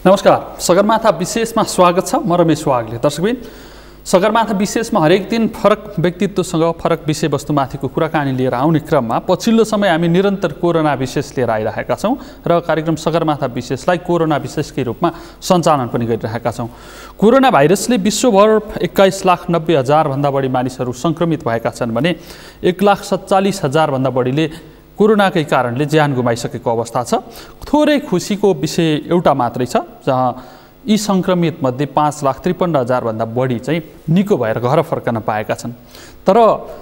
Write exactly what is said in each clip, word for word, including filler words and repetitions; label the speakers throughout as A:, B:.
A: नमस्कार, सगरमाथा विशेषमा स्वागत छ। म रमेश वागले। दर्शकबिन, सगरमाथा विशेषमा हरेक दिन फरक व्यक्तित्वसँग फरक विषयवस्तुमाथिको कुराकानी लिएर आउने क्रममा पछिल्लो समय हामी निरन्तर कोरोना विशेष लिएर आइरहेका छौँ र कार्यक्रम सगरमाथा विशेषलाई कोरोना विशेषकै रूपमा सञ्चालन पनि गरिरहेका छौँ। कोरोना भाइरसले विश्वभर एक्काइस लाख नब्बे हजारभन्दा बढी मानिसहरू सङ्क्रमित भएका छन् भने एक लाख सत्तालिस हजारभन्दा बढीले कोरोनाकै कारणले ज्यान गुमाइसकेको अवस्था छ। थोरै खुसीको विषय एउटा मात्रै छ, जहाँ यी सङ्क्रमित मध्ये पाँच लाख त्रिपन्न हजारभन्दा बढी चाहिँ निको भएर घर फर्कन पाएका छन्। तर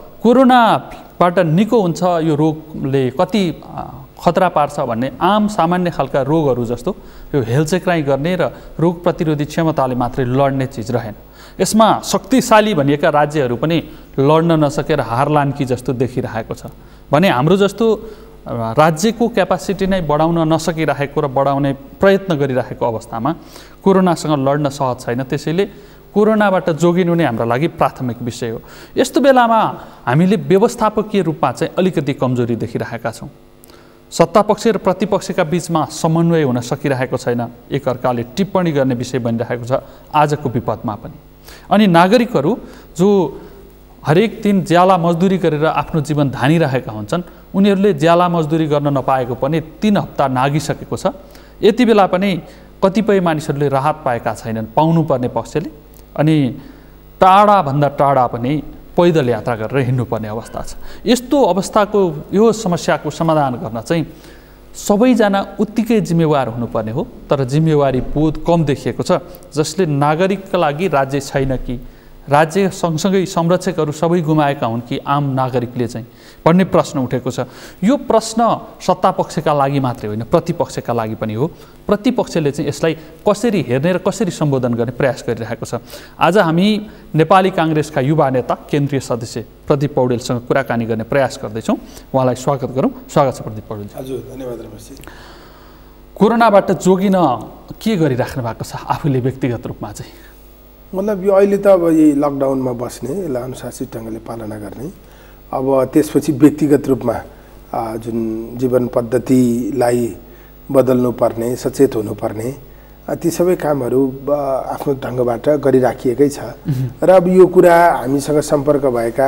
A: कोरोनाबाट निको हुन्छ यो रोगले कति खतरा पार्छ भन्ने आम सामान्य खालका रोगहरू जस्तो यो हेलचेक्राइ गर्ने र रोग प्रतिरोधी क्षमताले मात्रै लड्ने चिज रहेन। यसमा शक्तिशाली भनिएका राज्यहरू पनि लड्न नसकेर हारलान्की जस्तो देखिरहेको छ भने हाम्रो जस्तो राज्यको क्यापासिटी नै बढाउन नसकिरहेको र बढाउने प्रयत्न गरिरहेको अवस्थामा कोरोनासँग लड्न सहज छैन। त्यसैले कोरोनाबाट जोगिनु नै हाम्रो लागि प्राथमिक विषय हो। यस्तो बेलामा हामीले व्यवस्थापकीय रूपमा चाहिँ अलिकति कमजोरी देखिरहेका छौँ। सत्तापक्ष र प्रतिपक्षका बीचमा समन्वय हुन सकिरहेको छैन। एकअर्काले टिप्पणी गर्ने विषय बनिरहेको छ आजको विपदमा पनि। अनि नागरिकहरू जो हरेक दिन ज्याला मजदुरी गरेर आफ्नो जीवन धानिरहेका हुन्छन्, उनीहरूले ज्याला मजदुरी गर्न नपाएको पनि तीन हप्ता नागिसकेको छ। यति बेला पनि कतिपय मानिसहरूले राहत पाएका छैनन् पाउनुपर्ने पक्षले, अनि टाढाभन्दा टाढा पनि पैदल यात्रा गरेर हिँड्नुपर्ने अवस्था छ। यस्तो अवस्थाको यो समस्याको समाधान गर्न चाहिँ सबैजना उत्तिकै जिम्मेवार हुनुपर्ने हो। तर जिम्मेवारी बोध कम देखिएको छ, जसले नागरिकका लागि राज्य छैन कि राज्य सँगसँगै संरक्षकहरू सबै गुमाएका हुन् कि आम नागरिकले चाहिँ भन्ने प्रश्न उठेको छ। यो प्रश्न सत्तापक्षका लागि मात्रै होइन, प्रतिपक्षका लागि पनि हो। प्रतिपक्षले चाहिँ यसलाई कसरी हेर्ने र कसरी सम्बोधन गर्ने प्रयास गरिरहेको छ। आज हामी नेपाली काङ्ग्रेसका युवा नेता केन्द्रीय सदस्य प्रदीप पौडेलसँग कुराकानी गर्ने प्रयास गर्दैछौँ। उहाँलाई स्वागत गरौँ। स्वागत छ प्रदीप पौडेल।
B: हजुर, धन्यवाद रमेशजी।
A: कोरोनाबाट जोगिन के गरिराख्नु भएको छ आफूले व्यक्तिगत रूपमा चाहिँ?
B: मतलब यो अहिले त अब यही लकडाउनमा बस्ने, यसलाई अनुशासित ढङ्गले पालना गर्ने, अब त्यसपछि व्यक्तिगत रूपमा जुन जीवन पद्धतिलाई बदल्नुपर्ने, सचेत हुनुपर्ने, ती सबै कामहरू आफ्नो ढङ्गबाट गरिराखिएकै छ। र अब यो कुरा हामीसँग सम्पर्क भएका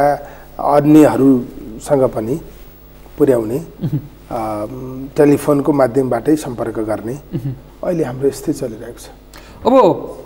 B: अन्यहरूसँग पनि पुर्याउने, टेलिफोनको माध्यमबाटै सम्पर्क गर्ने, अहिले हाम्रो यस्तै चलिरहेको छ।
A: अब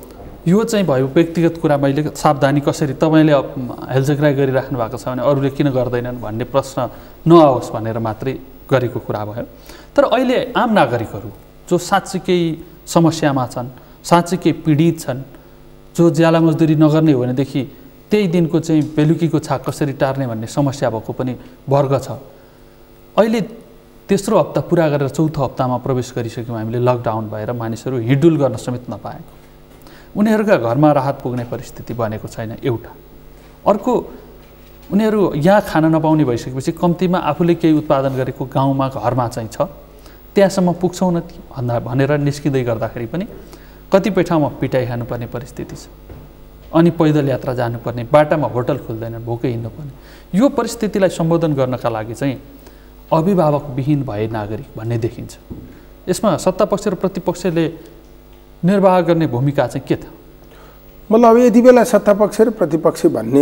A: यो चाहिँ भयो व्यक्तिगत कुरा। मैले सावधानी कसरी तपाईँले हेलचेक्राइ गरिराख्नु भएको छ भने अरूले किन गर्दैनन् भन्ने प्रश्न नआओस् भनेर मात्रै गरेको कुरा भयो। तर अहिले आम नागरिकहरू जो साँच्चीकै समस्यामा छन्, साँच्चीकै पीडित छन्, जो ज्याला मजदुरी नगर्ने हो भनेदेखि त्यही दिनको चाहिँ बेलुकीको छाक कसरी टार्ने भन्ने समस्या भएको पनि वर्ग छ। अहिले तेस्रो हप्ता पुरा गरेर चौथो हप्तामा प्रवेश गरिसक्यौँ हामीले लकडाउन भएर। मानिसहरू हिँडुल गर्न समेत नपाएको, उनीहरूका घरमा राहत पुग्ने परिस्थिति बनेको छैन एउटा। अर्को, उनीहरू यहाँ खान नपाउने भइसकेपछि कम्तीमा आफूले केही उत्पादन गरेको गाउँमा घरमा चाहिँ छ, त्यहाँसम्म पुग्छौँ न भन्दा भनेर निस्किँदै गर्दाखेरि पनि कतिपय ठाउँमा पिटाइ खानुपर्ने परिस्थिति छ। अनि पैदल यात्रा जानुपर्ने, बाटामा होटल खुल्दैन, भोकै हिँड्नुपर्ने। यो परिस्थितिलाई सम्बोधन गर्नका लागि चाहिँ अभिभावकविहीन भए नागरिक भन्ने देखिन्छ। यसमा सत्तापक्ष र प्रतिपक्षले निर्वाह गर्ने भूमिका चाहिँ के थियो?
B: मतलब अब यति बेला सत्तापक्ष र प्रतिपक्ष भन्ने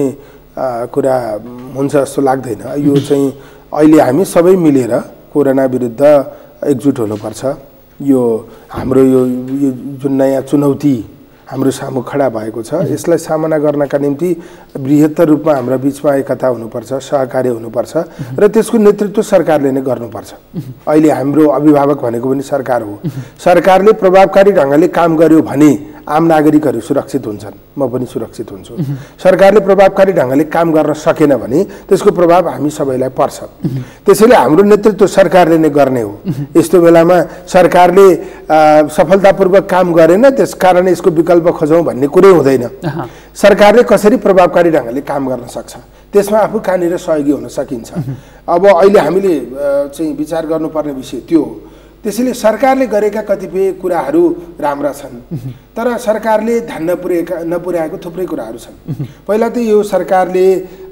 B: कुरा हुन्छ जस्तो लाग्दैन। यो चाहिँ अहिले हामी सबै मिलेर कोरोना विरुद्ध एकजुट हुनुपर्छ। यो हाम्रो यो जुन नयाँ चुनौती हाम्रो सामु खडा भएको छ, यसलाई सामना गर्नका निम्ति बृहत्तर रूपमा हाम्रा बिचमा एकता हुनुपर्छ, सहकार्य हुनुपर्छ र त्यसको नेतृत्व सरकारले नै गर्नुपर्छ। अहिले हाम्रो अभिभावक भनेको पनि सरकार हो। सरकारले प्रभावकारी ढङ्गले काम गर्यो भने आम नागरिकहरू सुरक्षित हुन्छन्, म पनि सुरक्षित हुन्छु। सरकारले प्रभावकारी ढङ्गले काम गर्न सकेन भने त्यसको प्रभाव हामी सबैलाई पर्छ। त्यसैले हाम्रो नेतृत्व सरकारले नै गर्ने हो। यस्तो बेलामा सरकारले सफलतापूर्वक काम गरेन, त्यसकारण यसको विकल्प खोजौँ भन्ने कुरै हुँदैन। सरकारले कसरी प्रभावकारी ढङ्गले काम गर्न सक्छ, त्यसमा आफू कहाँनिर सहयोगी हुन सकिन्छ। अब अहिले हामीले चाहिँ विचार गर्नुपर्ने विषय त्यो हो। त्यसैले सरकारले गरेका कतिपय कुराहरू राम्रा छन्, तर सरकारले ध्यान नपुर्याएका नपुर्याएको थुप्रै कुराहरू छन्। पहिला त यो सरकारले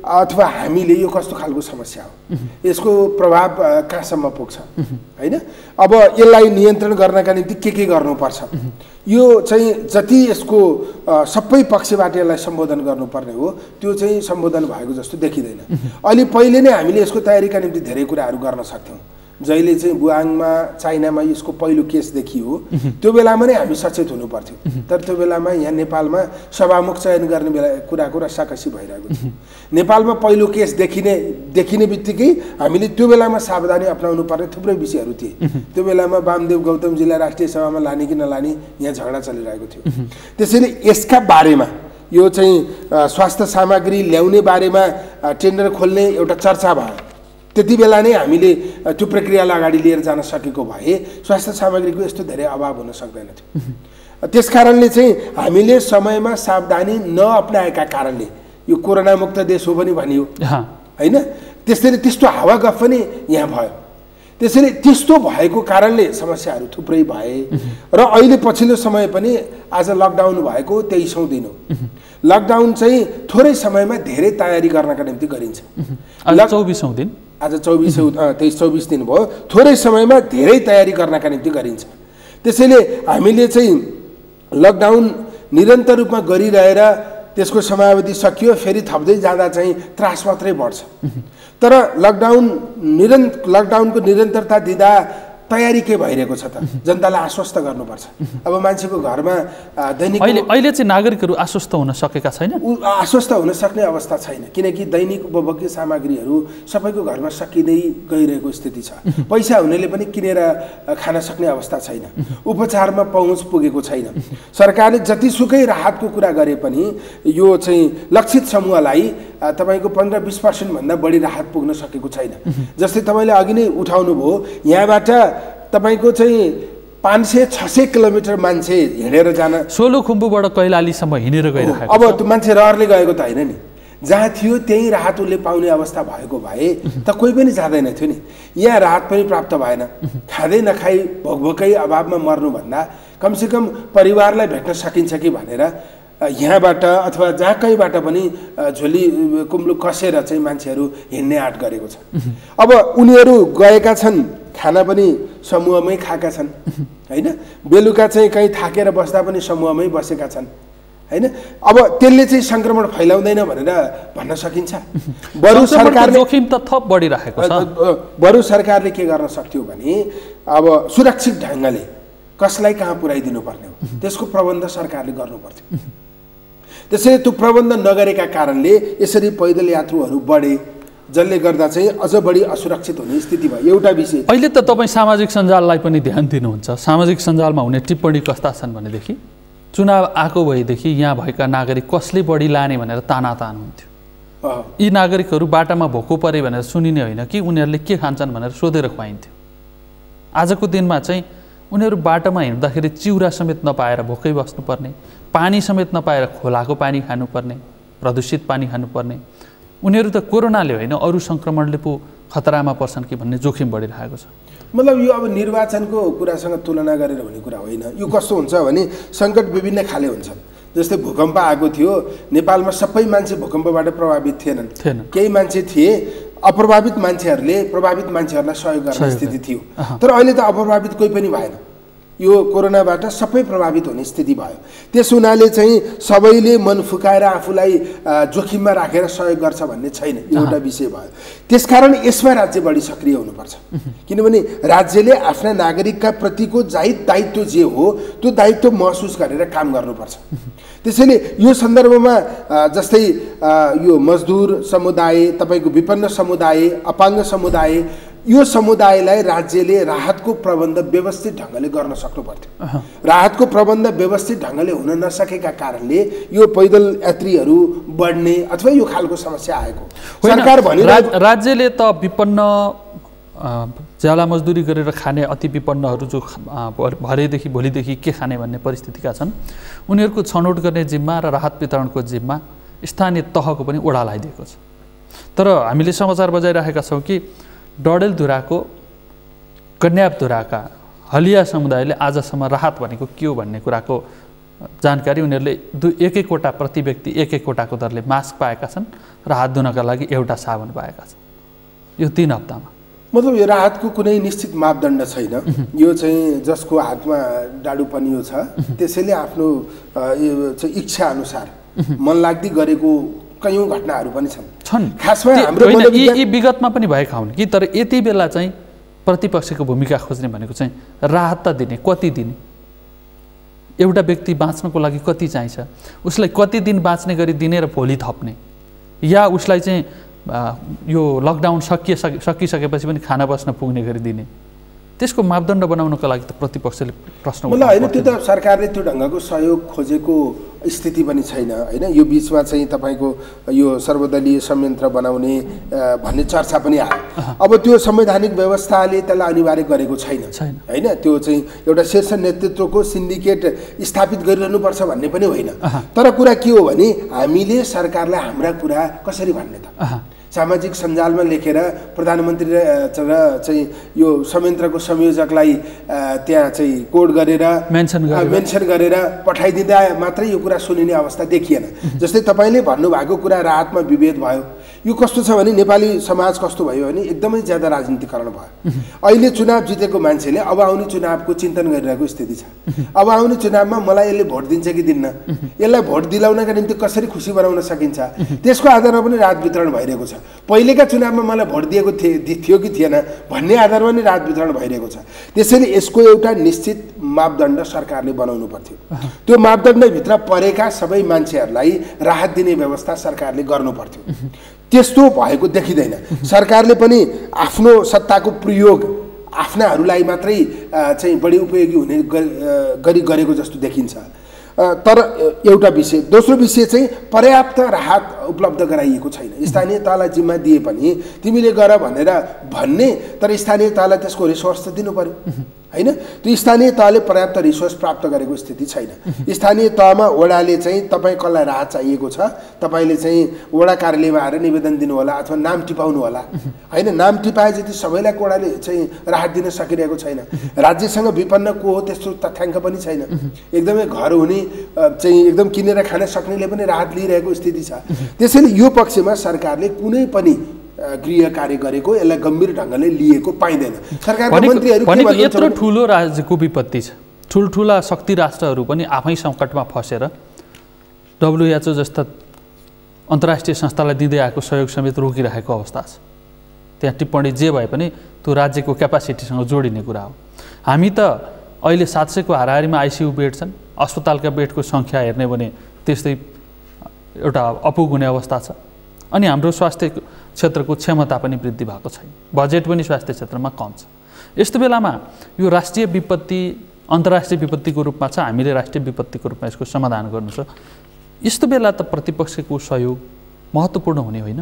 B: अथवा हामीले यो कस्तो खालको समस्या हो, यसको प्रभाव कहाँसम्म पुग्छ होइन, अब यसलाई नियन्त्रण गर्नका निम्ति के के गर्नुपर्छ, यो चाहिँ जति यसको सबै पक्षबाट यसलाई सम्बोधन गर्नुपर्ने हो त्यो चाहिँ सम्बोधन भएको जस्तो देखिँदैन। अलि पहिले नै हामीले यसको तयारीका निम्ति धेरै कुराहरू गर्न सक्थ्यौँ। जहिले चाहिँ बुहाङमा चाइनामा यसको पहिलो केस देखियो त्यो बेलामा नै हामी सचेत हुनु पर्थ्यो, तर त्यो बेलामा यहाँ नेपालमा सभामुख चयन गर्ने बेला कुराको रस्साकसी भइरहेको थियो। नेपालमा पहिलो केस देखिने देखिने बित्तिकै हामीले त्यो बेलामा सावधानी अपनाउनु पर्ने थुप्रै विषयहरू थिए। त्यो बेलामा वामदेव गौतमजीलाई राष्ट्रिय सभामा लाने कि नलाने यहाँ झगडा चलिरहेको थियो। त्यसैले यसका बारेमा यो चाहिँ स्वास्थ्य सामग्री ल्याउने बारेमा टेन्डर खोल्ने एउटा चर्चा भयो। त्यति बेला नै हामीले त्यो प्रक्रियालाई अगाडि लिएर जान सकेको भए स्वास्थ्य सामग्रीको यस्तो धेरै अभाव हुन सक्दैन थियो। त्यस कारणले चाहिँ हामीले समयमा सावधानी नअपनाएका कारणले यो कोरोना मुक्त देश हो पनि भनियो होइन। त्यसैले त्यस्तो हावागफ पनि यहाँ भयो। त्यसैले त्यस्तो भएको कारणले समस्याहरू थुप्रै भए र अहिले पछिल्लो समय पनि आज लकडाउन भएको तेइसौँ दिन हो। लकडाउन चाहिँ थोरै समयमा धेरै तयारी गर्नका निम्ति गरिन्छ।
A: चौबिसौँ दिन
B: आज चौबिसौँ तेइस चौबिस दिन भयो, थोरै समयमा धेरै तयारी गर्नका निम्ति गरिन्छ। त्यसैले हामीले चाहिँ लकडाउन निरन्तर रूपमा गरिरहेर त्यसको समयावधि सकियो फेरि थप्दै जाँदा चाहिँ त्रास मात्रै बढ्छ। तर लकडाउन निरन्तर लकडाउनको निरन्तरता दिँदा तयारी के भइरहेको छ त, जनतालाई आश्वस्त गर्नुपर्छ। अब मान्छेको घरमा दैनिक
A: अहिले अहिले चाहिँ नागरिकहरू आश्वस्त हुन सकेका छैन,
B: आश्वस्त हुन सक्ने अवस्था छैन, किनकि दैनिक उपभोग्य सामग्रीहरू सबैको घरमा सकिँदै गइरहेको स्थिति छ। पैसा हुनेले पनि किनेर खान सक्ने अवस्था छैन, उपचारमा पहुँच पुगेको छैन। सरकारले जतिसुकै राहतको कुरा गरे पनि यो चाहिँ लक्षित समूहलाई तपाईँको पन्ध्र बिस पर्सेन्टभन्दा बढी राहत पुग्न सकेको छैन। जस्तै तपाईँले अघि नै उठाउनु भयो, यहाँबाट तपाईँको चाहिँ पाँच सय छ सय किलोमिटर मान्छे हिँडेर जान,
A: सोलुखुम्बुबाट कैलालीसम्म हिँडेर गइरहेको।
B: अब त्यो मान्छे रहरले गएको त होइन नि, जहाँ थियो त्यही राहत उसले पाउने अवस्था भएको भए त कोही पनि जाँदैन थियो नि। यहाँ राहत पनि प्राप्त भएन, खाँदै नखाई भोकभोकै अभावमा मर्नुभन्दा कमसेकम परिवारलाई भेट्न सकिन्छ कि भनेर यहाँबाट अथवा जहाँ कहीँबाट पनि झोली कुम्लु कसेर चाहिँ मान्छेहरू हिँड्ने आँट गरेको छ। अब उनीहरू गएका छन्, खाना पनि समूहमै खाएका छन् होइन, बेलुका चाहिँ कहीँ थाकेर बस्दा पनि समूहमै बसेका छन् होइन। अब त्यसले चाहिँ सङ्क्रमण फैलाउँदैन भनेर भन्न सकिन्छ? बरु सरकारले
A: जोखिम त थप बढिरहेको छ।
B: बरु सरकारले के गर्न सक्थ्यो भने अब सुरक्षित ढङ्गले कसलाई कहाँ पुर्याइदिनु पर्ने हो त्यसको प्रबन्ध सरकारले गर्नु पर्थ्यो। त्यसैले त्यो प्रबन्ध नगरेका कारणले यसरी पैदल यात्रुहरू बढे, जसले गर्दा चाहिँ अझ बढी असुरक्षित हुने स्थिति भयो। एउटा विषय
A: अहिले त तपाईँ सामाजिक सञ्जाललाई पनि ध्यान दिनुहुन्छ। सामाजिक सञ्जालमा हुने टिप्पणी कस्ता छन् भनेदेखि चुनाव आएको भएदेखि यहाँ भएका नागरिक कसले बढी लाने भनेर तानातान हुन्थ्यो। यी नागरिकहरू बाटामा भोको परे भनेर सुनिने होइन कि उनीहरूले के खान्छन् भनेर सोधेर खुवाइन्थ्यो। आजको दिनमा चाहिँ उनीहरू बाटोमा हिँड्दाखेरि चिउरा समेत नपाएर भोकै बस्नुपर्ने, पानी समेत नपाएर खोलाको पानी खानुपर्ने, प्रदूषित पानी खानुपर्ने। उनीहरू त कोरोनाले होइन अरू सङ्क्रमणले पो खतरामा पर्छन् कि भन्ने जोखिम बढिरहेको छ।
B: मतलब यो अब निर्वाचनको कुरासँग तुलना गरेर हुने कुरा होइन। यो कस्तो हुन्छ भने सङ्कट विभिन्न खाले हुन्छन्। जस्तै भूकम्प आएको थियो, नेपालमा सबै मान्छे भूकम्पबाट प्रभावित थिएनन्, केही मान्छे थिए अप्रभावित मान्छेहरूले प्रभावित मान्छेहरूलाई सहयोग गर्ने स्थिति थियो। तर अहिले त अप्रभावित कोही पनि भएन, यो कोरोनाबाट सबै प्रभावित हुने स्थिति भयो। त्यस हुनाले चाहिँ सबैले मन फुकाएर आफूलाई जोखिममा राखेर सहयोग गर्छ भन्ने छैन, यो एउटा विषय भयो। त्यसकारण यसमा राज्य बढी सक्रिय हुनुपर्छ, किनभने राज्यले आफ्ना नागरिकका प्रतिको जाहिर दायित्व जे हो त्यो दायित्व महसुस गरेर काम गर्नुपर्छ। त्यसैले यो सन्दर्भमा जस्तै यो मजदुर समुदाय, तपाईँको विपन्न समुदाय, अपाङ्ग समुदाय, यो समुदायलाई राज्यले राहतको प्रबन्ध व्यवस्थित ढङ्गले गर्न सक्नु पर्थ्यो। राहतको प्रबन्ध व्यवस्थित ढङ्गले हुन नसकेका कारणले यो पैदल यात्रीहरू बढ्ने अथवा यो खालको समस्या आएको। सरकार भने
A: राज्यले त विपन्न ज्याला मजदुरी गरेर खाने अति विपन्नहरू जो भरेदेखि भोलिदेखि के खाने भन्ने परिस्थितिका छन्, उनीहरूको छनौट गर्ने जिम्मा र राहत वितरणको जिम्मा स्थानीय तहको पनि ओडा लगाइदिएको छ। तर हामीले समाचार बजाइरहेका छौँ कि डडेलधुराको कन्यापधुराका हलिया समुदायले आजसम्म राहत भनेको के हो भन्ने कुराको जानकारी उनीहरूले दुई एक एकवटा प्रति व्यक्ति एक एकवटाको दरले मास्क पाएका छन् र हात धुनका लागि एउटा साबुन पाएका छन् यो तीन हप्तामा।
B: मतलब यो राहतको कुनै निश्चित मापदण्ड छैन। यो चाहिँ जसको हातमा डाडु पनियो छ त्यसैले आफ्नो यो चाहिँ इच्छा अनुसार मन लाग्दै गरेको कयौं घटनाहरू पनि छन्
A: छन्
B: खासमा हाम्रो
A: यी विगतमा पनि भएका हुन् कि, तर यति बेला चाहिँ प्रतिपक्षको भूमिका खोज्ने भनेको चाहिँ राहत त दिने, कति दिने, एउटा व्यक्ति बाँच्नको लागि कति चाहिन्छ, उसलाई कति दिन बाँच्ने गरी दिने र भोलि थप्ने, या उसलाई चाहिँ यो लकडाउन सकिए सकिसकेपछि पनि खाना बस्न पुग्ने गरी दिने, त्यसको मापदण्ड बनाउनको लागि त प्रतिपक्षले प्रश्न
B: मलाई होइन। त्यो त सरकारले त्यो ढङ्गको सहयोग खोजेको स्थिति पनि छैन होइन। यो बिचमा चाहिँ तपाईँको यो सर्वदलीय संयन्त्र बनाउने भन्ने चर्चा पनि आयो। अब त्यो संवैधानिक व्यवस्थाले त्यसलाई अनिवार्य गरेको छैन होइन। त्यो चाहिँ एउटा शीर्ष नेतृत्वको सिन्डिकेट स्थापित गरिरहनुपर्छ भन्ने पनि होइन। तर कुरा के हो भने हामीले सरकारलाई हाम्रा कुरा कसरी भन्ने त, सामाजिक सञ्जालमा लेखेर प्रधानमन्त्री र चाहिँ यो संयन्त्रको संयोजकलाई त्यहाँ चाहिँ कोड गरेर
A: मेन्सन
B: मेन्सन गरेर पठाइदिँदा मात्रै यो कुरा सुनिने अवस्था देखिएन। जस्तै तपाईँले भन्नुभएको कुरा राहतमा विभेद भयो, यो कस्तो छ भने नेपाली समाज कस्तो भयो भने एकदमै ज्यादा राजनीतिकरण भयो। अहिले चुनाव जितेको मान्छेले अब आउने चुनावको चिन्तन गरिरहेको स्थिति छ। अब आउने चुनावमा मलाई यसले भोट दिन्छ कि दिन्न, यसलाई भोट दिलाउनका निम्ति कसरी खुसी बनाउन सकिन्छ, त्यसको आधारमा पनि राहत वितरण भइरहेको छ। पहिलेका चुनावमा मलाई भोट दिएको थियो कि थिएन भन्ने आधारमा नै राहत वितरण भइरहेको छ। त्यसैले यसको एउटा निश्चित मापदण्ड सरकारले बनाउनु पर्थ्यो। त्यो मापदण्डभित्र परेका सबै मान्छेहरूलाई राहत दिने व्यवस्था सरकारले गर्नु पर्थ्यो। त्यस्तो भएको देखिँदैन। सरकारले पनि आफ्नो सत्ताको प्रयोग आफ्नाहरूलाई मात्रै चाहिँ बढी उपयोगी हुने गरी गरेको जस्तो देखिन्छ। तर एउटा विषय, दोस्रो विषय चाहिँ पर्याप्त राहत उपलब्ध गराइएको छैन। स्थानीय तहलाई जिम्मा दिए पनि तिमीले गर भनेर भन्ने, तर स्थानीय तहलाई त्यसको रिसोर्स त दिनु पर्यो होइन। त्यो स्थानीय तहले पर्याप्त रिसोर्स प्राप्त गरेको स्थिति छैन। स्थानीय तहमा वडाले चाहिँ तपाईँ कसलाई राहत चाहिएको छ तपाईँले चाहिँ वडा कार्यालयमा आएर निवेदन दिनु होला अथवा नाम टिपाउनु होला होइन। नाम टिपाए जति सबैलाई वडाले चाहिँ राहत दिन सकिरहेको छैन। राज्यसँग विपन्न को हो त्यस्तो तथ्याङ्क पनि छैन। एकदमै घर हुने चाहिँ एकदम किनेर खान सक्नेले पनि राहत लिइरहेको स्थिति छ। त्यसैले यो पक्षमा सरकारले कुनै पनि गृह कार्य गरेको, यसलाई गम्भीर ढङ्गले लिएको पाइँदैन। सरकारका मन्त्रीहरू
A: यत्रो ठुलो राज्यको विपत्ति छ, ठुल्ठुला शक्ति राष्ट्रहरू पनि आफै सङ्कटमा फसेर डब्लुएचओ जस्ता अन्तर्राष्ट्रिय संस्थालाई दिँदै आएको सहयोग समेत रोकिरहेको अवस्था छ। त्यहाँ टिप्पणी जे भए पनि त्यो राज्यको क्यापासिटीसँग जोडिने कुरा हो। हामी त अहिले सात सयको हाराहारीमा आइसियु बेड छन्, अस्पतालका बेडको सङ्ख्या हेर्ने भने त्यस्तै एउटा अपुग हुने अवस्था छ। अनि हाम्रो स्वास्थ्य क्षेत्रको क्षमता पनि वृद्धि भएको छैन, बजेट पनि स्वास्थ्य क्षेत्रमा कम छ। यस्तो बेलामा यो राष्ट्रिय विपत्ति अन्तर्राष्ट्रिय विपत्तिको रूपमा छ, हामीले राष्ट्रिय विपत्तिको रूपमा यसको समाधान गर्नु छ। यस्तो बेला त प्रतिपक्षको सहयोग महत्त्वपूर्ण हुने होइन?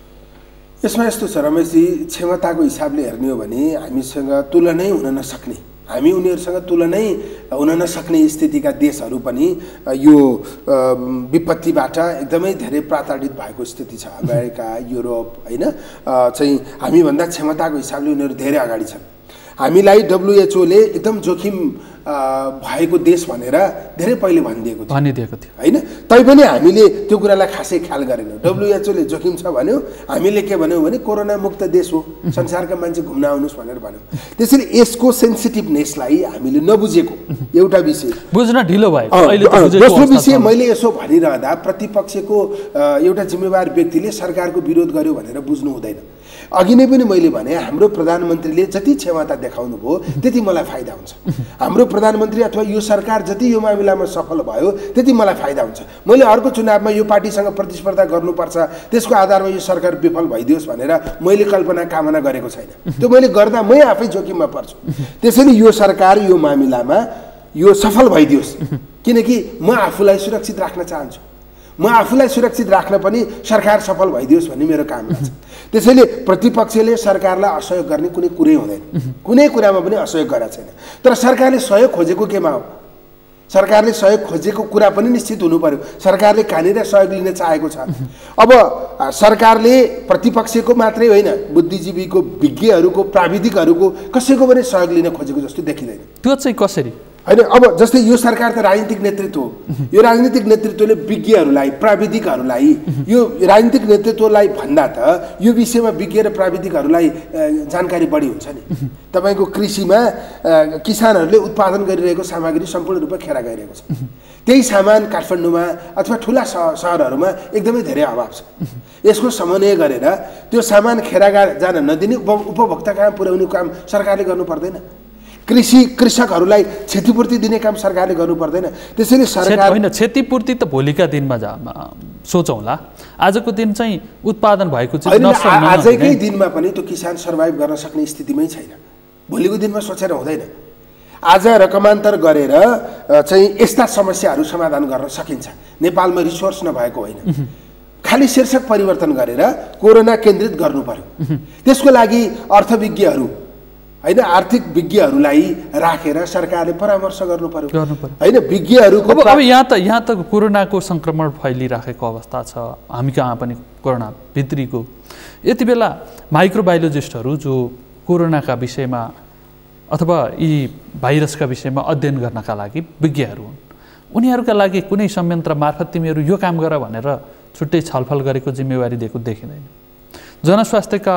B: यसमा यस्तो छ रमेशजी, क्षमताको हिसाबले हेर्ने हो भने हामीसँग तुलनै हुन नसक्ने, हामी उनीहरूसँग तुलनै हुन नसक्ने स्थितिका देशहरू पनि यो विपत्तिबाट एकदमै धेरै प्रताडित भएको स्थिति छ। अमेरिका, युरोप होइन चाहिँ हामीभन्दा क्षमताको हिसाबले उनीहरू धेरै अगाडि छन्। हामीलाई डब्लुएचओले एकदम जोखिम भएको देश भनेर धेरै पहिले भनिदिएको थियो
A: भनिदिएको थियो
B: होइन। तैपनि हामीले त्यो कुरालाई खासै ख्याल गरेनौँ। डब्लुएचओले जोखिम छ भन्यो, हामीले के भन्यौँ भने कोरोना मुक्त देश हो, संसारका मान्छे घुम्न आउनुहोस् भनेर भन्यौँ। त्यसैले यसको सेन्सिटिभनेसलाई हामीले नबुझेको एउटा विषय,
A: बुझ्न ढिलो भयो।
B: दोस्रो विषय, मैले यसो भनिरहँदा प्रतिपक्षको एउटा जिम्मेवार व्यक्तिले सरकारको विरोध गर्यो भनेर बुझ्नु हुँदैन। अघि नै पनि मैले भने हाम्रो प्रधानमन्त्रीले जति क्षमता देखाउनु भयो त्यति मलाई फाइदा हुन्छ। हाम्रो प्रधानमन्त्री अथवा यो सरकार जति यो मामिलामा सफल भयो त्यति मलाई फाइदा हुन्छ। मैले अर्को चुनावमा यो पार्टीसँग प्रतिस्पर्धा गर्नुपर्छ, त्यसको आधारमा यो सरकार विफल भइदियोस् भनेर मैले कल्पना कामना गरेको छैन। त्यो मैले गर्दा मै आफै जोखिममा पर्छु। त्यसैले यो सरकार यो मामिलामा यो सफल भइदियोस्, किनकि म आफूलाई सुरक्षित राख्न चाहन्छु। म आफूलाई सुरक्षित राख्न पनि सरकार सफल भइदियोस् भन्ने मेरो कामना छ। त्यसैले प्रतिपक्षले सरकारलाई असहयोग गर्ने कुनै कुरै हुँदैन, कुनै कुरामा पनि असहयोग गरेको छैन। तर सरकारले सहयोग खोजेको केमा हो? सरकारले सहयोग खोजेको कुरा पनि निश्चित हुनु पर्यो। सरकारले कहाँनिर सहयोग लिन चाहेको छ? अब सरकारले प्रतिपक्षको मात्रै होइन, बुद्धिजीवीको, विज्ञहरूको, प्राविधिकहरूको कसैको पनि सहयोग लिन खोजेको जस्तो देखिँदैन।
A: त्यो चाहिँ कसरी?
B: होइन। अब जस्तै यो सरकार त राजनीतिक नेतृत्व हो, यो राजनीतिक नेतृत्वले विज्ञहरूलाई प्राविधिकहरूलाई यो राजनीतिक नेतृत्वलाई भन्दा त यो विषयमा विज्ञ र प्राविधिकहरूलाई जानकारी बढी हुन्छ नि। तपाईँको कृषिमा किसानहरूले उत्पादन गरिरहेको सामग्री सम्पूर्ण रूपमा खेर गइरहेको छ, त्यही सामान काठमाडौँमा अथवा ठुला सहरहरूमा एकदमै धेरै अभाव छ। यसको समन्वय गरेर त्यो सामान खेर जान नदिने उपभोक्ता कहाँ पुर्याउने काम सरकारले गर्नु पर्दैन? कृषि कृषकहरूलाई क्षतिपूर्ति दिने काम सरकारले गर्नु पर्दैन? त्यसैले सरकार
A: होइन, क्षतिपूर्ति त भोलिका दिनमा जा सोचौँला, आजको दिन चाहिँ उत्पादन भएको चाहिँ
B: आजकै दिनमा पनि त्यो किसान सर्भाइभ गर्न सक्ने स्थितिमै छैन, भोलिको दिनमा सोचेर हुँदैन। आज रकमान्तर गरेर चाहिँ यस्ता समस्याहरू समाधान गर्न सकिन्छ। नेपालमा रिसोर्स नभएको होइन, खालि शीर्षक परिवर्तन गरेर कोरोना केन्द्रित गर्नु पर्यो। त्यसको लागि अर्थविज्ञहरू होइन, आर्थिक विज्ञहरूलाई राखेर सरकारले परामर्श गर्नु पर्यो होइन। विज्ञहरूको
A: अब यहाँ त यहाँ त कोरोनाको सङ्क्रमण फैलिराखेको अवस्था छ, हामी कहाँ पनि कोरोना भित्रीको। यति बेला माइक्रोबायोलोजिस्टहरू जो कोरोनाका विषयमा अथवा यी भाइरसका विषयमा अध्ययन गर्नका लागि विज्ञहरू हुन्, उनीहरूका लागि कुनै संयन्त्र मार्फत तिमीहरू यो काम गर भनेर छुट्टै छलफल गरेको जिम्मेवारी दिएको देखिँदैन। जनस्वास्थ्यका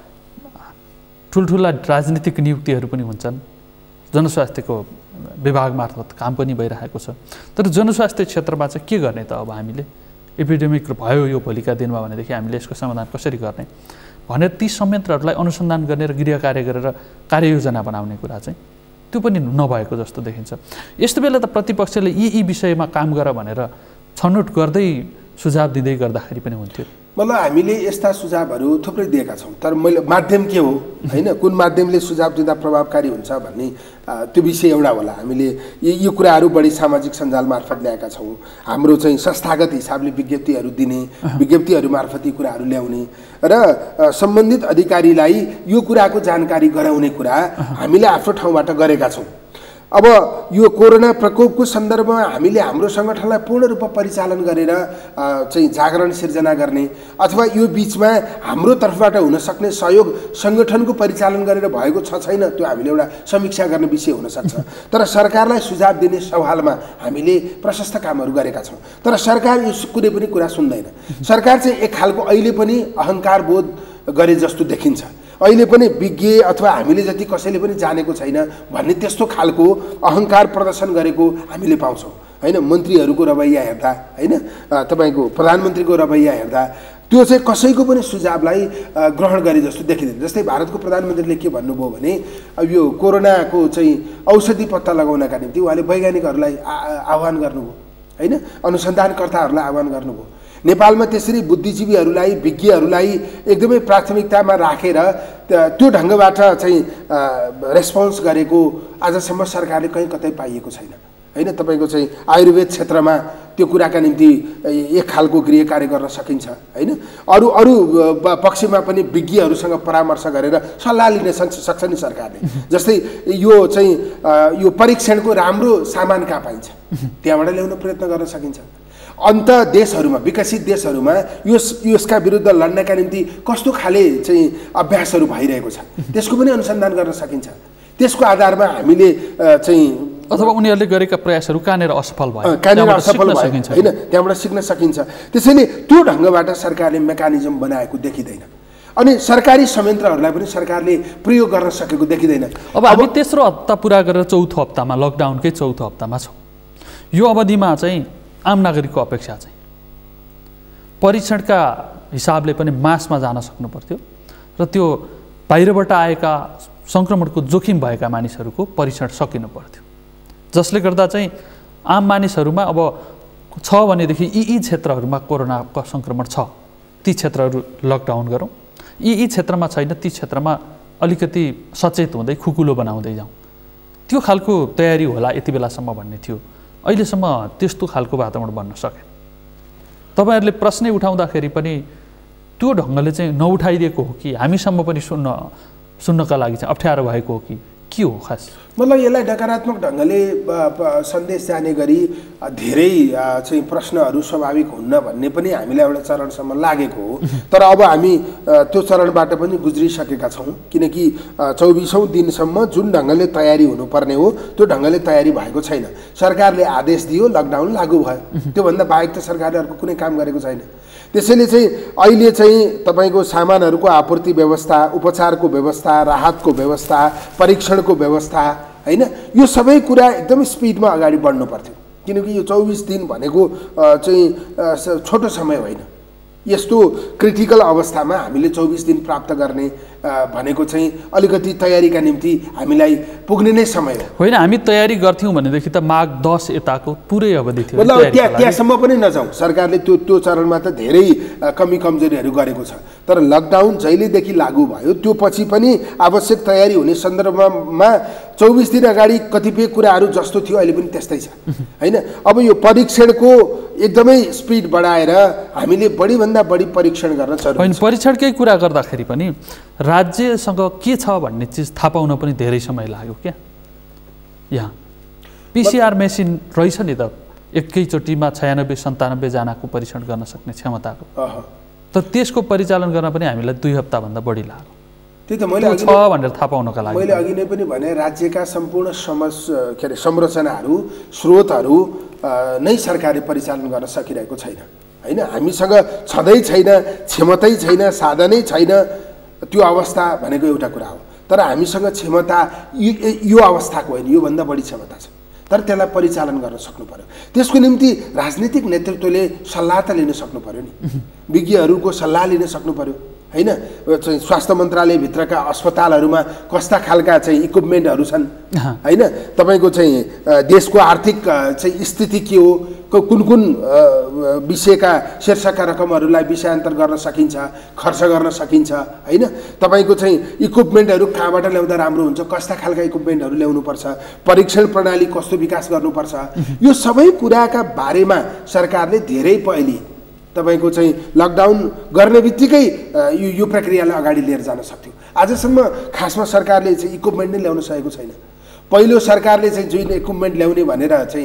A: ठुल्ठुला राजनीतिक नियुक्तिहरू पनि हुन्छन्, जनस्वास्थ्यको विभाग मार्फत काम पनि भइरहेको छ। तर जनस्वास्थ्य क्षेत्रमा चाहिँ के गर्ने त? अब हामीले एपिडेमिक भयो यो भोलिका दिनमा भनेदेखि हामीले यसको समाधान कसरी गर्ने भनेर ती संयन्त्रहरूलाई अनुसन्धान गर्ने र गृह कार्य गरेर कार्ययोजना बनाउने कुरा चाहिँ त्यो पनि नभएको जस्तो देखिन्छ। यस्तो बेला त प्रतिपक्षले यी यी विषयमा काम गर भनेर छनौट गर्दै सुझाव दिँदै गर्दाखेरि पनि हुन्थ्यो।
B: मतलब हामीले यस्ता सुझावहरू थुप्रै दिएका छौँ, तर मैले माध्यम के हो होइन, कुन माध्यमले सुझाव दिँदा प्रभावकारी हुन्छ भन्ने त्यो विषय एउटा होला। हामीले यो कुराहरू बढी सामाजिक सञ्जाल मार्फत ल्याएका छौँ। हाम्रो चाहिँ संस्थागत हिसाबले विज्ञप्तिहरू दिने, विज्ञप्तिहरू मार्फत यी कुराहरू ल्याउने र सम्बन्धित अधिकारीलाई यो कुराको जानकारी गराउने कुरा हामीले आफ्नो ठाउँबाट गरेका छौँ। अब यो कोरोना प्रकोपको सन्दर्भमा हामीले हाम्रो सङ्गठनलाई पूर्ण रूपमा परिचालन गरेर चाहिँ जागरण सिर्जना गर्ने अथवा यो बिचमा हाम्रो तर्फबाट हुन सक्ने सहयोग सङ्गठनको परिचालन गरेर भएको छ छैन त्यो हामीले एउटा समीक्षा गर्ने विषय हुनसक्छ। तर सरकारलाई सुझाव दिने सवालमा हामीले प्रशस्त कामहरू गरेका छौँ, तर सरकार यो कुनै पनि कुरा सुन्दैन। सरकार चाहिँ एक खालको अहिले पनि अहङ्कार बोध गरे जस्तो देखिन्छ। अहिले पनि विज्ञ अथवा हामीले जति कसैले पनि जानेको छैन भन्ने त्यस्तो खालको अहङ्कार प्रदर्शन गरेको हामीले पाउँछौँ होइन। मन्त्रीहरूको रवैया हेर्दा होइन, तपाईँको प्रधानमन्त्रीको रवैया हेर्दा त्यो चाहिँ कसैको पनि सुझावलाई ग्रहण गरे जस्तो देखिँदैन। जस्तै भारतको प्रधानमन्त्रीले के भन्नुभयो भने अब यो कोरोनाको चाहिँ औषधि पत्ता लगाउनका निम्ति उहाँले वैज्ञानिकहरूलाई आह्वान गर्नुभयो होइन, अनुसन्धानकर्ताहरूलाई आह्वान गर्नुभयो। नेपालमा त्यसरी बुद्धिजीवीहरूलाई विज्ञहरूलाई एकदमै प्राथमिकतामा राखेर त्यो ढङ्गबाट चाहिँ रेस्पोन्स गरेको आजसम्म सरकारले कहीँ कतै पाइएको छैन होइन। तपाईँको चाहिँ आयुर्वेद क्षेत्रमा त्यो कुराका निम्ति एक खालको गृह कार्य गर्न सकिन्छ होइन। अरू अरू पक्षमा पनि विज्ञहरूसँग परामर्श गरेर सल्लाह लिन सक्छ नि सरकारले। जस्तै यो चाहिँ यो परीक्षणको राम्रो सामान कहाँ पाइन्छ त्यहाँबाट ल्याउन प्रयत्न गर्न सकिन्छ। अन्त देशहरूमा विकसित देशहरूमा यस यसका विरुद्ध लड्नका निम्ति कस्तो खाले चाहिँ अभ्यासहरू भइरहेको छ त्यसको पनि अनुसन्धान गर्न सकिन्छ। त्यसको आधारमा हामीले चाहिँ
A: अथवा उनीहरूले गरेका प्रयासहरू कहाँनिर असफल भयो
B: कहाँनिर असफल भयो होइन, त्यहाँबाट सिक्न सकिन्छ। त्यसैले त्यो ढङ्गबाट सरकारले मेकानिजम बनाएको देखिँदैन अनि सरकारी संयन्त्रहरूलाई पनि सरकारले प्रयोग गर्न सकेको देखिँदैन।
A: अब हामी तेस्रो हप्ता पुरा गरेर चौथो हप्तामा लकडाउनकै चौथो हप्तामा छौँ। यो अवधिमा चाहिँ आम नागरिकको अपेक्षा चाहिँ परीक्षणका हिसाबले पनि मासमा जान सक्नु पर्थ्यो र त्यो बाहिरबाट आएका सङ्क्रमणको जोखिम भएका मानिसहरूको परीक्षण सकिनु पर्थ्यो, जसले गर्दा चाहिँ आम मानिसहरूमा अब छ भनेदेखि यी यी क्षेत्रहरूमा कोरोनाको सङ्क्रमण छ ती क्षेत्रहरू लकडाउन गरौँ, यी यी क्षेत्रमा छैन ती क्षेत्रमा अलिकति सचेत हुँदै खुकुलो बनाउँदै जाउँ, त्यो खालको तयारी होला यति बेलासम्म भन्ने थियो। अहिलेसम्म त्यस्तो खालको वातावरण बन्न सकेन। तपाईँहरूले प्रश्नै उठाउँदाखेरि पनि त्यो ढङ्गले चाहिँ नउठाइदिएको हो कि हामीसम्म पनि सुन्न सुन्नका लागि चाहिँ अप्ठ्यारो भएको हो कि के हो खास?
B: मतलब यसलाई नकारात्मक ढङ्गले सन्देश जाने गरी धेरै चाहिँ प्रश्नहरू स्वाभाविक हुन्न भन्ने पनि हामीलाई एउटा चरणसम्म लागेको हो। तर अब हामी त्यो चरणबाट पनि गुज्रिसकेका छौँ, किनकि चौबिसौँ दिनसम्म जुन ढङ्गले तयारी हुनुपर्ने हो त्यो ढङ्गले तयारी भएको छैन। सरकारले आदेश दियो, लकडाउन लागू भयो, त्योभन्दा बाहेक त सरकारले अर्को कुनै काम गरेको छैन। त्यसैले चाहिँ अहिले चाहिँ तपाईँको सामानहरूको आपूर्ति व्यवस्था, उपचारको व्यवस्था, राहतको व्यवस्था, परीक्षणको व्यवस्था, होइन, यो सबै कुरा एकदमै स्पिडमा अगाडि बढ्नु पर्थ्यो। किनकि यो चौबिस दिन भनेको चाहिँ छोटो समय होइन। यस्तो क्रिटिकल अवस्थामा हामीले चौबिस दिन प्राप्त गर्ने भनेको चाहिँ अलिकति तयारीका निम्ति हामीलाई पुग्ने नै समय हो।
A: होइन, हामी तयारी गर्थ्यौँ भनेदेखि त माघ दस यताको पुरै अवधि थियो।
B: मतलब त्यहाँ त्यहाँसम्म पनि नजाउँ, सरकारले त्यो त्यो चरणमा त धेरै कमी कमजोरीहरू गरेको छ। तर लकडाउन जहिलेदेखि लागू भयो त्यो पछि पनि आवश्यक तयारी हुने सन्दर्भमा चौबिस दिन अगाडि कतिपय कुराहरू जस्तो थियो अहिले पनि त्यस्तै छ, होइन। अब यो परीक्षणको एकदमै स्पिड बढाएर हामीले बढीभन्दा बढी परीक्षण गर्न जरुरी छ।
A: होइन, परीक्षणकै कुरा गर्दाखेरि पनि राज्यसँग के छ भन्ने चिज थाहा पाउन पनि धेरै समय लाग्यो क्या। यहाँ पिसिआर मेसिन रहेछ नि त, एकैचोटिमा छयानब्बे सन्तानब्बे जनाको परीक्षण गर्न सक्ने क्षमताको, तर त्यसको परिचालन गर्न पनि हामीलाई दुई हप्ताभन्दा बढी लाग्यो।
B: त्यही त मैले
A: छ भनेर थाहा पाउनका लागि
B: मैले अघि नै पनि भने राज्यका सम्पूर्ण समस के अरे संरचनाहरू, स्रोतहरू नै सरकारले परिचालन गर्न सकिरहेको छैन, होइन। हामीसँग छँदै छैन, क्षमतै छैन, साधनै छैन, त्यो अवस्था भनेको एउटा कुरा हो। तर हामीसँग क्षमता यो अवस्थाको होइन, योभन्दा बढी क्षमता छ, तर त्यसलाई परिचालन गर्न सक्नु पर्यो। त्यसको निम्ति राजनीतिक नेतृत्वले सल्लाह त लिन सक्नु पर्यो नि, विज्ञहरूको सल्लाह लिन सक्नु पर्यो, होइन। स्वास्थ्य मन्त्रालयभित्रका अस्पतालहरूमा कस्ता खालका चाहिँ इक्विपमेन्टहरू छन्, होइन। तपाईँको चाहिँ देशको आर्थिक चाहिँ स्थिति के हो, कुन कुन विषयका शीर्षकका रकमहरूलाई विषयान्तर गर्न सकिन्छ, खर्च गर्न सकिन्छ, होइन। तपाईँको चाहिँ इक्विपमेन्टहरू कहाँबाट ल्याउँदा राम्रो हुन्छ, कस्ता खालका इक्विपमेन्टहरू ल्याउनुपर्छ, परीक्षण प्रणाली कस्तो विकास गर्नुपर्छ, यो सबै कुराका बारेमा सरकारले धेरै पहिले तपाईँको चाहिँ लकडाउन गर्ने बित्तिकै यो यो प्रक्रियालाई अगाडि लिएर जान सक्थ्यो। आजसम्म खासमा सरकारले चाहिँ इक्विपमेन्ट नै ल्याउन सकेको छैन। पहिलो सरकारले चाहिँ जुन इक्विपमेन्ट ल्याउने भनेर चाहिँ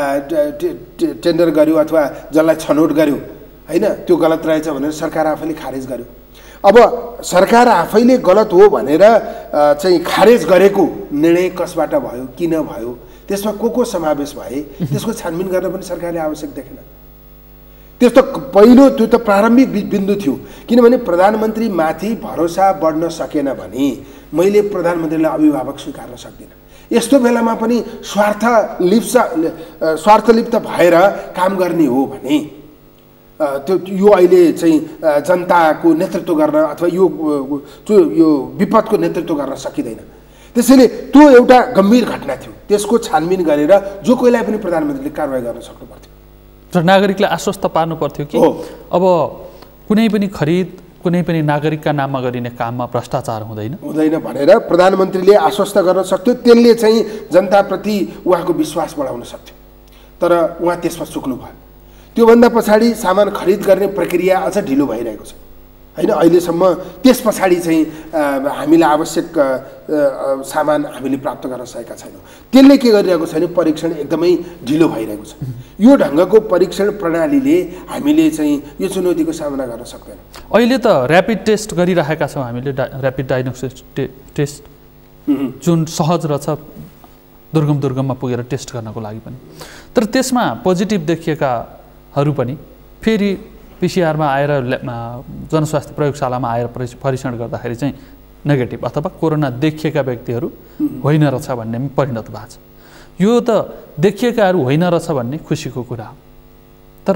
B: टेन्डर गर्यो अथवा जसलाई छनौट गर्यो, होइन, त्यो गलत रहेछ भनेर सरकार आफैले खारेज गर्यो। अब सरकार आफैले गलत हो भनेर चाहिँ खारेज गरेको निर्णय कसबाट भयो, किन भयो, त्यसमा को को समावेश भए, त्यसको छानबिन गर्न पनि सरकारले आवश्यक देखेन। त्यस्तो पहिलो त्यो त प्रारम्भिक बिन्दु थियो। किनभने प्रधानमन्त्री माथि भरोसा बढ्न सकेन भने मैले प्रधानमन्त्रीलाई अभिभावक स्वीकार्न सक्दिनँ। यस्तो बेलामा पनि स्वार्थ लिप्स स्वार्थलिप्त भएर काम गर्ने हो भने त्यो यो अहिले चाहिँ जनताको नेतृत्व गर्न अथवा यो यो विपदको नेतृत्व गर्न सकिँदैन। त्यसैले त्यो एउटा गम्भीर घटना थियो, त्यसको छानबिन गरेर जो कोहीलाई पनि प्रधानमन्त्रीले कारवाही गर्न सक्नु पर्थ्यो
A: र नागरिकलाई आश्वस्त पार्नु पर्थ्यो कि अब कुनै पनि खरिद, कुनै पनि नागरिकका नाममा गरिने काममा भ्रष्टाचार हुँदैन
B: हुँदैन भनेर प्रधानमन्त्रीले आश्वस्त गर्न सक्थ्यो। त्यसले चाहिँ जनताप्रति उहाँको विश्वास बढाउन सक्थ्यो। तर उहाँ त्यसमा चुक्नु भयो। त्योभन्दा पछाडि सामान खरिद गर्ने प्रक्रिया अझ ढिलो भइरहेको छ, होइन। अहिलेसम्म त्यस पछाडि चाहिँ हामीलाई आवश्यक सामान हामीले प्राप्त गर्न सकेका छैनौँ। त्यसले के गरिरहेको छैन, परीक्षण एकदमै ढिलो भइरहेको छ। यो ढङ्गको परीक्षण प्रणालीले हामीले चाहिँ यो चुनौतीको सामना गर्न सक्दैनौँ।
A: अहिले त ऱ्यापिड टेस्ट गरिरहेका छौँ हामीले, ऱ्यापिड डायग्नोसिस टेस्ट जुन सहज रहेछ दुर्गम दुर्गममा पुगेर टेस्ट गर्नको लागि पनि। तर त्यसमा पोजिटिभ देखिएकाहरू पनि फेरि पिसिआरमा आएर जनस्वास्थ्य प्रयोगशालामा आएर परीक्षण गर्दाखेरि चाहिँ नेगेटिभ अथवा कोरोना देखिएका व्यक्तिहरू होइन रहेछ भन्ने परिणत भएको छ। यो त देखिएकाहरू होइन रहेछ भन्ने खुसीको कुरा हो, तर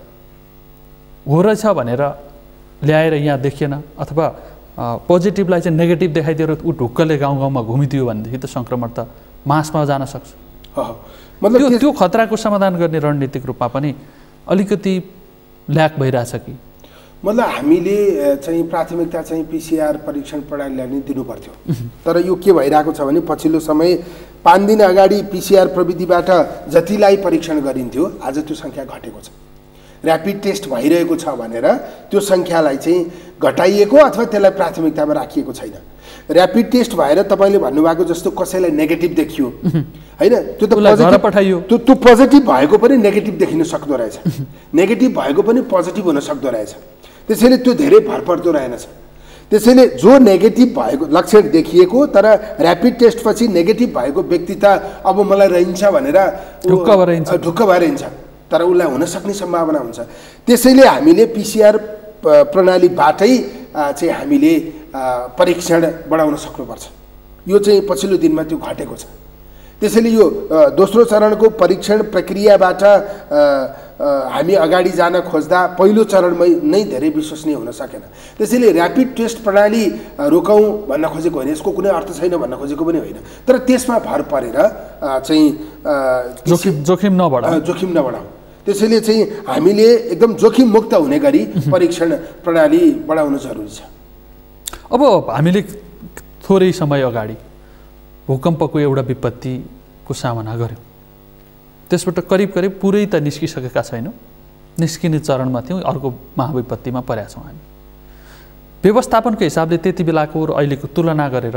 A: हो रहेछ भनेर ल्याएर यहाँ देखिएन अथवा पोजिटिभलाई चाहिँ नेगेटिभ देखाइदिएर ऊ ढुक्कले गाउँ गाउँमा घुमिदियो भनेदेखि त सङ्क्रमण त मासमा जान सक्छ। मतलब त्यो खतराको समाधान गर्ने रणनीतिक रूपमा पनि अलिकति ल्याक भइरहेछ कि?
B: मतलब हामीले चाहिँ प्राथमिकता चाहिँ पिसिआर परीक्षण प्रणालीलाई नै दिनु पर्थ्यो। तर यो के भइरहेको छ भने पछिल्लो समय पाँच दिन अगाडि पिसिआर प्रविधिबाट जतिलाई परीक्षण गरिन्थ्यो आज त्यो सङ्ख्या घटेको छ। ऱ्यापिड टेस्ट भइरहेको छ भनेर त्यो सङ्ख्यालाई चाहिँ घटाइएको अथवा त्यसलाई प्राथमिकतामा राखिएको छैन। ऱ्यापिड टेस्ट भएर तपाईँले भन्नुभएको जस्तो कसैलाई नेगेटिभ देखियो होइन, त्यो त
A: पठाइयो,
B: त्यो त्यो पोजिटिभ भएको पनि नेगेटिभ देखिन सक्दो रहेछ, नेगेटिभ भएको पनि पोजिटिभ हुन सक्दो रहेछ। त्यसैले त्यो धेरै भर पर्दो रहेनछ। त्यसैले जो नेगेटिभ भएको लक्षण देखिएको तर ऱ्यापिड टेस्टपछि नेगेटिभ भएको व्यक्ति त अब मलाई रहन्छ भनेर
A: ढुक्क भएर हिँड्छ
B: ढुक्क भएर हिँड्छ, तर उसलाई हुन सक्ने सम्भावना हुन्छ। त्यसैले हामीले पिसिआर प्रणालीबाटै चाहिँ हामीले परीक्षण बढाउन सक्नुपर्छ। यो चाहिँ पछिल्लो दिनमा त्यो घटेको छ। त्यसैले यो दोस्रो चरणको परीक्षण प्रक्रियाबाट हामी अगाडि जान खोज्दा पहिलो चरणमै नै धेरै विश्वसनीय हुन सकेन। त्यसैले ऱ्यापिड टेस्ट प्रणाली रोकौँ भन्न खोजेको होइन, यसको कुनै अर्थ छैन भन्न खोजेको पनि होइन, तर त्यसमा भर परेर चाहिँ
A: जोखिम जोखिम नबढाऊ
B: जोखिम नबढाऊ त्यसैले चाहिँ हामीले एकदम जोखिम मुक्त हुने गरी परीक्षण प्रणाली बढाउनु जरुरी छ।
A: अब हामीले थोरै समय अगाडि भूकम्पको एउटा विपत्तिको सामना गर्यौँ, त्यसबाट करिब करिब पुरै त निस्किसकेका छैनौँ, निस्किने चरणमा थियौँ, अर्को महाविपत्तिमा परेका छौँ हामी। व्यवस्थापनको हिसाबले त्यति बेलाको र अहिलेको तुलना गरेर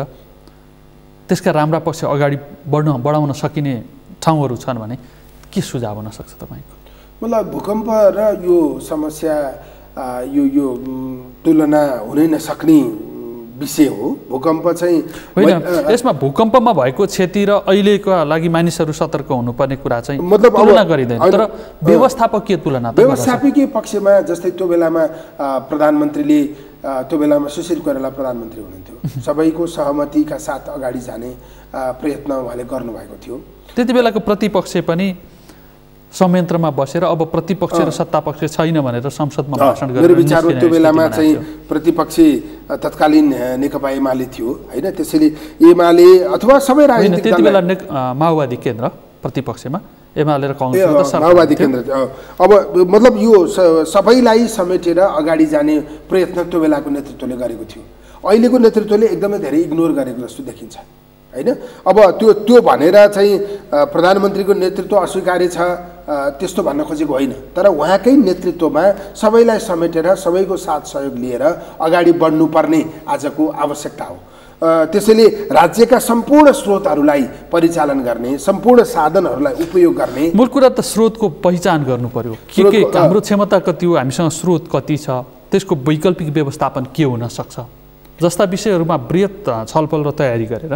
A: त्यसका राम्रा पक्ष अगाडि बढ्न बढाउन सकिने ठाउँहरू छन् भने के सुझाव हुन सक्छ तपाईँको?
B: मलाई भूकम्प र यो समस्या यो यो तुलना हुनै नसक्ने विषय हो। भूकम्प चाहिँ
A: होइन, यसमा भूकम्पमा भएको क्षति र अहिलेको लागि मानिसहरू सतर्क हुनुपर्ने कुरा चाहिँ
B: मतलब
A: तुलना गरिँदैन, तर व्यवस्थापकीय तुलना
B: व्यवस्थापकीय पक्षमा जस्तै त्यो बेलामा प्रधानमन्त्रीले त्यो बेलामा सुशील कोइराला प्रधानमन्त्री हुनुहुन्थ्यो, सबैको सहमतिका साथ अगाडि जाने प्रयत्न उहाँले गर्नुभएको थियो।
A: त्यति बेलाको प्रतिपक्ष पनि संयन्त्रमा बसेर अब प्रतिपक्ष र सत्तापक्ष छैन भनेर संसदमा भाषण गरेर
B: मेरो विचारमा त्यो बेलामा चाहिँ प्रतिपक्षी तत्कालीन नेकपा एमाले थियो होइन, त्यसैले एमाले अथवा सबै राजनीतिक
A: त्यति बेला माओवादी केन्द्र प्रतिपक्षमा एमाले र कांग्रेस
B: माओवादी केन्द्र। अब मतलब यो सबैलाई समेटेर अगाडि जाने प्रयत्न त्यो बेलाको नेतृत्वले गरेको थियो। अहिलेको नेतृत्वले एकदमै धेरै इग्नोर गरेको जस्तो देखिन्छ होइन। अब त्यो त्यो भनेर चाहिँ प्रधानमन्त्रीको नेतृत्व अस्वीकार्य छ त्यस्तो भन्न खोजेको होइन, तर उहाँकै नेतृत्वमा सबैलाई समेटेर सबैको साथ सहयोग लिएर अगाडि बढ्नुपर्ने आजको आवश्यकता हो। त्यसैले राज्यका सम्पूर्ण स्रोतहरूलाई परिचालन गर्ने, सम्पूर्ण साधनहरूलाई उपयोग गर्ने।
A: मूल कुरा त स्रोतको पहिचान गर्नु पर्यो, के के हाम्रो क्षमता कति हो, हामीसँग स्रोत कति छ, त्यसको वैकल्पिक व्यवस्थापन के हुन सक्छ जस्ता विषयहरूमा बृहत छलफल र तयारी गरेर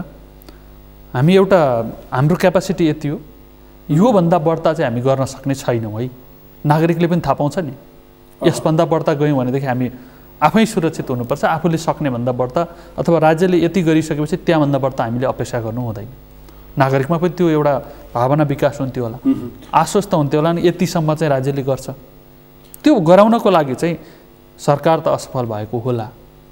A: हामी एउटा हाम्रो क्यापासिटी यति हो, योभन्दा बढ्ता चाहिँ हामी गर्न सक्ने छैनौँ है, नागरिकले पनि थाहा पाउँछ नि, यसभन्दा बढ्ता गयौँ भनेदेखि हामी आफै सुरक्षित हुनुपर्छ, आफूले सक्ने भन्दा बढ्ता अथवा राज्यले यति गरिसकेपछि त्यहाँभन्दा बढ्ता हामीले अपेक्षा गर्नु हुँदैन। नागरिकमा पनि त्यो एउटा भावना विकास हुन्थ्यो होला, आश्वस्त हुन्थ्यो होला नि यतिसम्म चाहिँ राज्यले गर्छ। त्यो गराउनको लागि चाहिँ सरकार त असफल भएको होला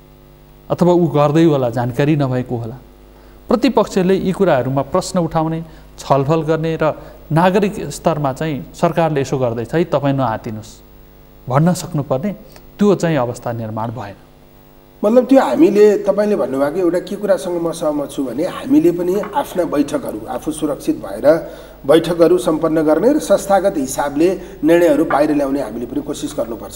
A: अथवा ऊ गर्दै होला, जानकारी नभएको होला। प्रतिपक्षले यी कुराहरूमा प्रश्न उठाउने, छलफल गर्ने र नागरिक स्तरमा चाहिँ सरकारले यसो गर्दैछ है तपाईँ नआतिनुहोस् भन्न सक्नुपर्ने त्यो चाहिँ अवस्था निर्माण भएन।
B: मतलब त्यो हामीले तपाईँले भन्नुभएको एउटा के कुरासँग म सहमत छु भने हामीले पनि आफ्ना बैठकहरू आफू सुरक्षित भएर बैठकहरू सम्पन्न गर्ने र संस्थागत हिसाबले निर्णयहरू बाहिर ल्याउने हामीले पनि कोसिस गर्नुपर्छ।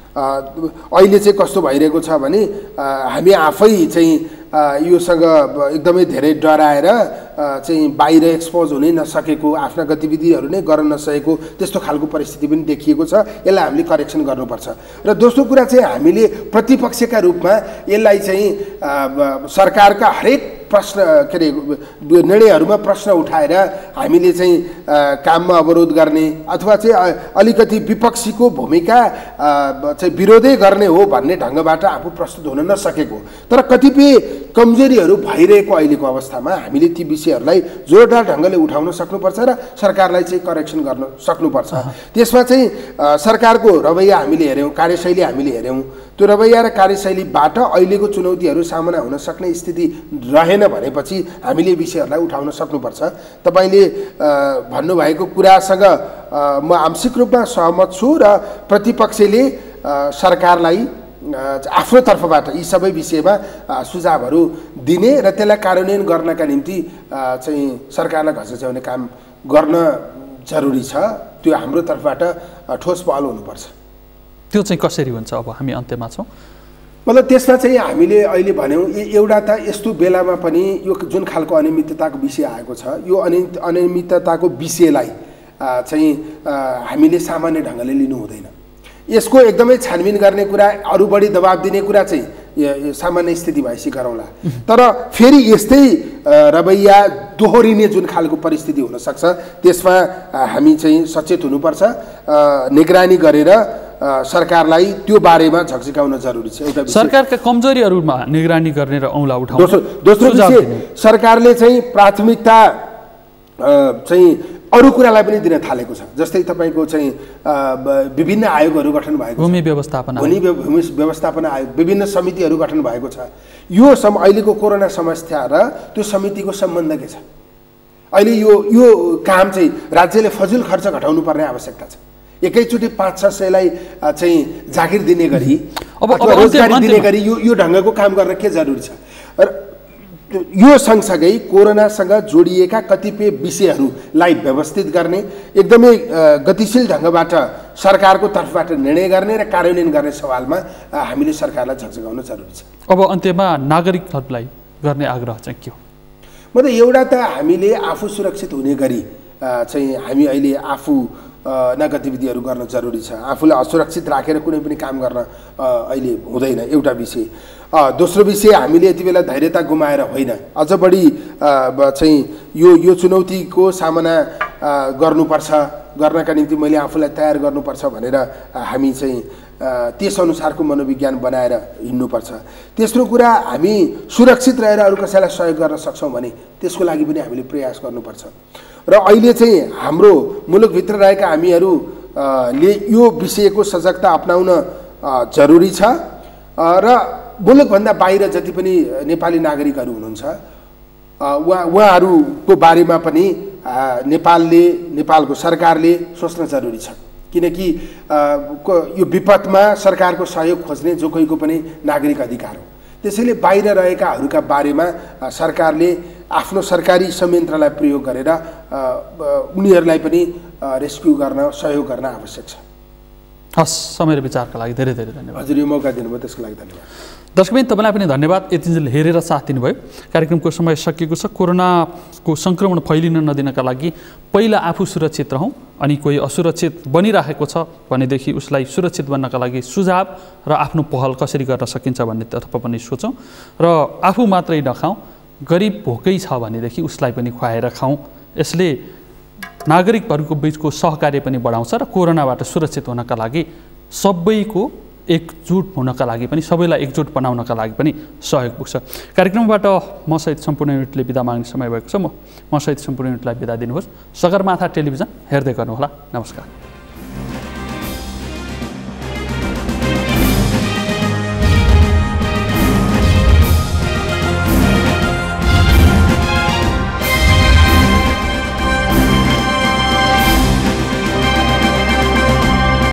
B: अहिले चाहिँ कस्तो भइरहेको छ भने हामी आफै चाहिँ योसँग एकदमै धेरै डराएर चाहिँ बाहिर एक्सपोज हुनै नसकेको, आफ्ना गतिविधिहरू नै गर्न नसकेको त्यस्तो खालको परिस्थिति पनि देखिएको छ। यसलाई हामीले करेक्सन गर्नुपर्छ। र दोस्रो कुरा चाहिँ हामीले प्रतिपक्षका रूपमा यसलाई चाहिँ सरकारका हरेक प्रश्न के अरे निर्णयहरूमा प्रश्न उठाएर हामीले चाहिँ काममा अवरोध गर्ने अथवा चाहिँ अलिकति विपक्षीको भूमिका चाहिँ विरोधै गर्ने हो भन्ने ढङ्गबाट आफू प्रस्तुत हुन नसकेको, तर कतिपय कमजोरीहरू भइरहेको अहिलेको अवस्थामा हामीले ती विषयहरूलाई जोरदार ढङ्गले उठाउन सक्नुपर्छ र सरकारलाई चाहिँ करेक्सन गर्न सक्नुपर्छ। त्यसमा चाहिँ सरकारको रवैया हामीले हेऱ्यौँ, कार्यशैली हामीले हेऱ्यौँ, त्यो रवैया र कार्यशैलीबाट अहिलेको चुनौतीहरू सामना हुन सक्ने स्थिति रहेन भनेपछि हामीले विषयहरूलाई उठाउन सक्नुपर्छ। तपाईँले भन्नुभएको कुरासँग म आंशिक रूपमा सहमत छु र प्रतिपक्षले सरकारलाई आफ्नो तर्फबाट यी सबै विषयमा सुझावहरू दिने र त्यसलाई कार्यान्वयन गर्नका निम्ति चाहिँ सरकारलाई घचच्याउने काम गर्न जरुरी छ। त्यो हाम्रो तर्फबाट ठोस पहल हुनुपर्छ।
A: त्यो चाहिँ कसरी हुन्छ? अब हामी अन्त्यमा छौँ।
B: मतलब त्यसमा चाहिँ हामीले अहिले भन्यौँ एउटा त यस्तो बेलामा पनि यो जुन खालको अनियमितताको विषय आएको छ, यो अनि अनियमितताको विषयलाई चाहिँ हामीले सामान्य ढङ्गले लिनु हुँदैन। यसको एकदमै छानबिन गर्ने कुरा, अरू बढी दबाब दिने कुरा चाहिँ सामान्य स्थिति भएपछि गरौँला। तर फेरि यस्तै रवैया दोहोरिने जुन खालको परिस्थिति हुनसक्छ, त्यसमा हामी चाहिँ सचेत हुनुपर्छ। निगरानी गरेर सरकारलाई त्यो बारेमा झकझकाउन जरुरी छ। एउटा
A: सरकारका कमजोरीहरूमा निगरानी गर्ने र औँला उठाउनु।
B: दोस्रो दोस्रो विषय, सरकारले चाहिँ प्राथमिकता चाहिँ अरू कुरालाई पनि दिन थालेको छ। जस्तै तपाईँको चाहिँ विभिन्न आयोगहरू गठन भएको छ,
A: भूमि व्यवस्थापन
B: भूमि भूमि व्यवस्थापन आयोग, विभिन्न समितिहरू गठन भएको छ। यो सम अहिलेको कोरोना समस्या र त्यो समितिको सम्बन्ध के छ? अहिले यो यो काम चाहिँ राज्यले फजिल खर्च घटाउनु पर्ने आवश्यकता छ। एकैचोटि पाँच छ सयलाई चाहिँ जागिर दिने गरी अथवा रोजगारी दिने गरी यो यो ढङ्गको काम गर्न के जरुरी छ? र यो सँगसँगै कोरोनासँग जोडिएका कतिपय विषयहरूलाई व्यवस्थित गर्ने, एकदमै गतिशील ढङ्गबाट सरकारको तर्फबाट निर्णय गर्ने र कार्यान्वयन गर्ने सवालमा हामीले सरकारलाई झकझकाउन जरुरी छ।
A: अब अन्त्यमा नागरिकहरूलाई गर्ने आग्रह चाहिँ के हो?
B: मतलब एउटा त हामीले आफू सुरक्षित हुने गरी चाहिँ हामी अहिले आफू न गतिविधिहरू गर्न जरुरी छ। आफूलाई असुरक्षित राखेर कुनै पनि काम गर्न अहिले हुँदैन, एउटा विषय। दोस्रो विषय, हामीले यति बेला धैर्यता गुमाएर होइन, अझ बढी चाहिँ यो यो चुनौतीको सामना गर्नुपर्छ, गर्नका निम्ति मैले आफूलाई तयार गर्नुपर्छ भनेर हामी चाहिँ त्यसअनुसारको मनोविज्ञान बनाएर हिँड्नुपर्छ। तेस्रो कुरा, हामी सुरक्षित रहेर अरू कसैलाई सहयोग गर्न सक्छौँ भने त्यसको लागि पनि हामीले प्रयास गर्नुपर्छ। र अहिले चाहिँ हाम्रो मुलुकभित्र रहेका हामीहरूले यो विषयको सजगता अपनाउन जरुरी छ। र मुलुकभन्दा बाहिर जति पनि नेपाली नागरिकहरू हुनुहुन्छ, उहाँ उहाँहरूको बारेमा पनि नेपालले, नेपालको सरकारले सोच्न जरुरी छ। किनकि यो विपदमा सरकारको सहयोग खोज्ने जो कोहीको पनि नागरिक अधिकार हो। त्यसैले बाहिर रहेकाहरूका बारेमा सरकारले आफ्नो सरकारी संयन्त्रलाई प्रयोग गरेर उनीहरूलाई पनि रेस्क्यु गर्न, सहयोग गर्न आवश्यक छ।
A: हस्, समय र विचारका लागि धेरै धेरै धन्यवाद।
B: हजुर, यो मौका दिनुभयो त्यसको लागि धन्यवाद।
A: दर्शकबिन, तपाईँलाई पनि धन्यवाद यतिन्जेल हेरेर साथ दिनुभयो। कार्यक्रमको समय सकिएको छ। कोरोनाको सङ्क्रमण फैलिन नदिनका लागि पहिला आफू सुरक्षित रहौँ, अनि कोही असुरक्षित बनिराखेको छ भनेदेखि उसलाई सुरक्षित बन्नका लागि सुझाव र आफ्नो पहल कसरी गर्न सकिन्छ भन्नेतर्फ पनि सोचौँ। र आफू मात्रै नखाउँ, गरिब भोकै छ भनेदेखि उसलाई पनि खुवाएर खाउँ। यसले नागरिकहरूको बिचको सहकार्य पनि बढाउँछ र कोरोनाबाट सुरक्षित हुनका लागि सबैको एकजुट हुनका लागि पनि, सबैलाई एकजुट बनाउनका लागि पनि सहयोग पुग्छ। कार्यक्रमबाट म सहित सम्पूर्ण युनिटले बिदा माग्ने समय भएको छ। म म सहित सम्पूर्ण युनिटलाई बिदा दिनुहोस्। सगरमाथा टेलिभिजन हेर्दै गर्नुहोला। नमस्कार।